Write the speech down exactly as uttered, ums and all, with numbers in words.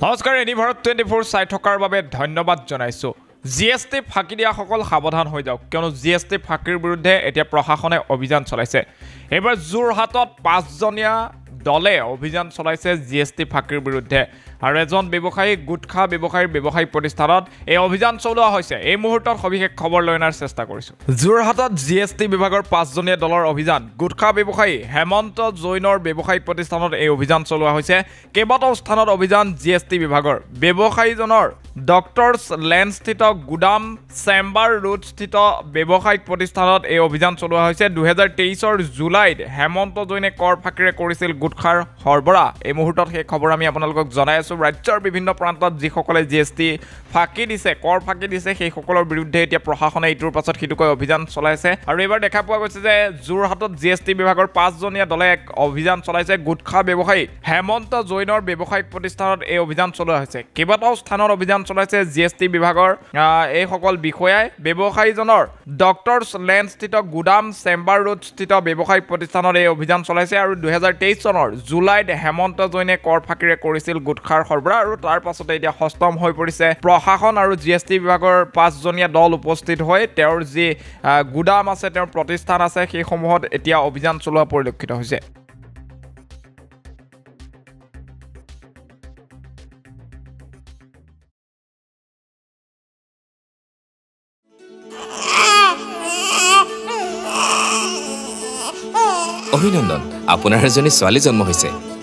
নমস্কাৰ any Bharat twenty four চাই থকাৰ বাবে ধন্যবাদ জনাইছোঁ। জি এছ টি ফাঁকি দিয়াসকল সাৱধান হৈ যাওক, কিয়নো জি এছ টি ফাঁকিৰ বিৰুদ্ধে এতিয়া প্ৰশাসনে অভিযান চলাইছে। এইবাৰ যোৰহাটত পাঁচজনীয়া দলে অভিযান চলাইছে জি এছ টি ফাঁকিৰ বিৰুদ্ধে আৰু এজন ব্যৱসায়ী গুটখা ব্যৱসায়ীৰ ব্যৱসায়িক প্ৰতিষ্ঠানত এই অভিযান চলোৱা হৈছে। এই মুহূৰ্তত সবিশেষ খবৰ লৈ অনাৰ চেষ্টা কৰিছোঁ। যোৰহাটত জি এছ টি বিভাগৰ পাঁচজনীয়া দলৰ অভিযান। গুটখা ব্যৱসায়ী হেমন্ত জৈনৰ ব্যৱসায়িক প্ৰতিষ্ঠানত এই অভিযান চলোৱা হৈছে। কেইবাটাও স্থানত অভিযান জি এছ টি বিভাগৰ। ব্যৱসায়ীজনৰ ডক্টৰছ লেণ্ডস্থিত গুদাম চেম্বাৰ ৰোডস্থিত ব্যৱসায়িক প্ৰতিষ্ঠানত এই অভিযান চলোৱা হৈছে। দুহেজাৰ তেইছৰ জুলাইত হেমন্ত জৈনে কৰ ফাঁকিৰে কৰিছিল গুটখাৰ সৰবৰাহ। এই মুহূৰ্তত সেই খবৰ আমি আপোনালোকক জনাই আছোঁ। ৰাজ্যৰ বিভিন্ন প্ৰান্তত যিসকলে জি এছ টি ফাঁকি দিছে, কৰ ফাঁকি দিছে, সেইসকলৰ বিৰুদ্ধে এতিয়া প্ৰশাসনে ইটোৰ পাছত সিটোকৈ অভিযান চলাইছে। আৰু এইবাৰ দেখা পোৱা গৈছে যে যোৰহাটত জি এছ টি বিভাগৰ পাঁচজনীয়া দলে এক অভিযান চলাইছে। গুটখা ব্যৱসায়ী হেমন্ত জৈনৰ ব্যৱসায়িক প্ৰতিষ্ঠানত এই অভিযান চলোৱা হৈছে। কেইবাটাও স্থানত অভিযান চলাইছে জি এছ টি বিভাগৰ এইসকল বিষয়াই। ব্যৱসায়ীজনৰ ডক্টৰছ লেণ্ডস্থিত গুদাম চেম্বাৰ ৰোডস্থিত ব্যৱসায়িক প্ৰতিষ্ঠানত এই অভিযান চলাইছে। আৰু দুহেজাৰ তেইছ চনৰ জুলাইত হেমন্ত জৈনে কৰ ফাঁকিৰে কৰিছিল গুটখাৰ সৰবৰাহ। আৰু তাৰ পাছতে এতিয়া সষ্টম হৈ পৰিছে প্ৰশাসন আৰু জি এছ টি বিভাগৰ পাঁচজনীয়া দল উপস্থিত হৈ তেওঁৰ যি গুদাম আছে, তেওঁৰ প্ৰতিষ্ঠান আছে, সেইসমূহত এতিয়া অভিযান চলোৱা পৰিলক্ষিত হৈছে। অভিনন্দন, আপোনাৰ এজনী ছোৱালী জন্ম হৈছে।